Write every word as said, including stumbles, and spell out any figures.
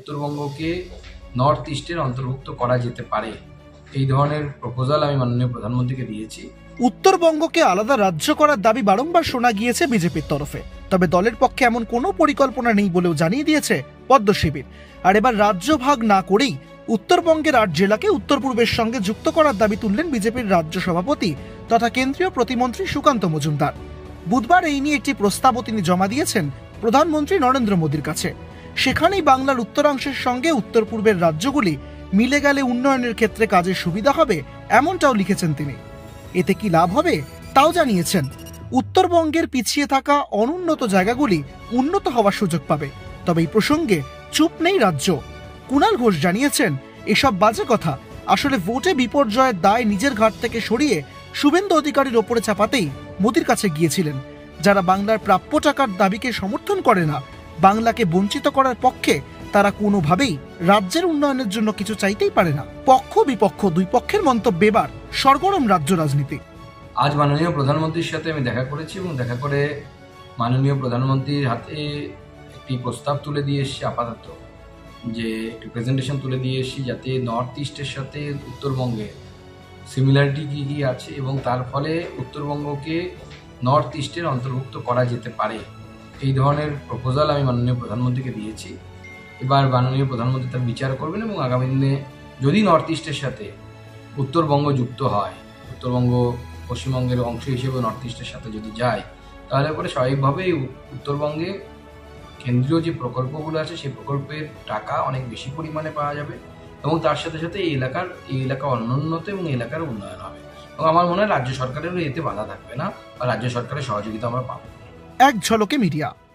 উত্তরবঙ্গকে north ইস্টের অন্তর্ভুক্ত করা যেতে পারে, এই ধরনের প্রপোজাল আমি মাননীয় প্রধানমন্ত্রীকে দিয়েছি। উত্তরবঙ্গকে আলাদা রাজ্য করার দাবি বারংবার শোনা গিয়েছে বিজেপির তরফে, তবে দলের পক্ষে এমন কোনো পরিকল্পনা নেই বলেও জানিয়ে দিয়েছে পদ্ম শিবির। আর এবার রাজ্য ভাগ না করেই উত্তরবঙ্গের আট জেলাকে উত্তর পূর্বের সঙ্গে যুক্ত করার দাবি তুললেন বিজেপির রাজ্য সভাপতি তথা কেন্দ্রীয় প্রতিমন্ত্রী সুকান্ত মজুমদার। বুধবার এই নিয়ে একটি প্রস্তাবও তিনি জমা দিয়েছেন প্রধানমন্ত্রী নরেন্দ্র মোদীর কাছে। সেখানেই বাংলার উত্তরাংশের সঙ্গে উত্তর পূর্বের রাজ্যগুলি মিলে গেলে উন্নয়নের ক্ষেত্রে কাজের সুবিধা হবে, এমনটাও লিখেছেন তিনি। এতে কি লাভ হবে তাও জানিয়েছেন। উত্তরবঙ্গের পিছিয়ে থাকা অনুন্নত জায়গাগুলি উন্নত হওয়ার সুযোগ পাবে। তবে এই প্রসঙ্গে চুপ নেই রাজ্য। কুণাল ঘোষ জানিয়েছেন, এসব বাজে কথা। আসলে ভোটে বিপর্যয়ের দায় নিজের ঘাট থেকে সরিয়ে শুভেন্দু অধিকারীর ওপরে চাপাতেই মোদির কাছে গিয়েছিলেন। যারা বাংলার প্রাপ্য টাকার দাবিকে সমর্থন করে না, বাংলাকে বঞ্চিত করার পক্ষে, তারা কোনোভাবেই রাজ্যের উন্নয়নের জন্য কিছু চাইতেই পারে না। পক্ষ বিপক্ষ দুই পক্ষের মন্তব্যে এবার সরগরম রাজ্য রাজনীতি। আজ মাননীয় প্রধানমন্ত্রীর সাথে আমি দেখা করেছি এবং দেখা করে মাননীয় প্রধানমন্ত্রীর হাতে একটি প্রস্তাব তুলে দিয়ে এসেছি, আপাতত যে একটি প্রেজেন্টেশন তুলে দিয়ে এসেছি, যাতে নর্থ ইস্টের সাথে উত্তরবঙ্গে সিমিলারিটি কী কী আছে এবং তার ফলে উত্তরবঙ্গকে নর্থ ইস্টের অন্তর্ভুক্ত করা যেতে পারে, এই ধরনের প্রপোজাল আমি মাননীয় প্রধানমন্ত্রীকে দিয়েছি। এবার মাননীয় প্রধানমন্ত্রী তার বিচার করবেন এবং আগামী দিনে যদি নর্থ ইস্টের সাথে উত্তরবঙ্গ যুক্ত হয়, উত্তরবঙ্গ পশ্চিমবঙ্গের অংশ হিসেবে নর্থ ইস্টের সাথে যদি যায়, তাহলে পরে স্বাভাবিকভাবেই উত্তরবঙ্গে কেন্দ্রীয় যে প্রকল্পগুলো আছে সেই প্রকল্পের টাকা অনেক বেশি পরিমাণে পাওয়া যাবে এবং তার সাথে সাথে এই এলাকার এই এলাকা অনুন্নত এবং এলাকার উন্নয়ন হবে এবং আমার মনে হয় রাজ্য সরকারেরও এতে বাধা থাকবে না বা রাজ্য সরকারের সহযোগিতা আমরা পাবো। এক ঝলকে মিডিয়া।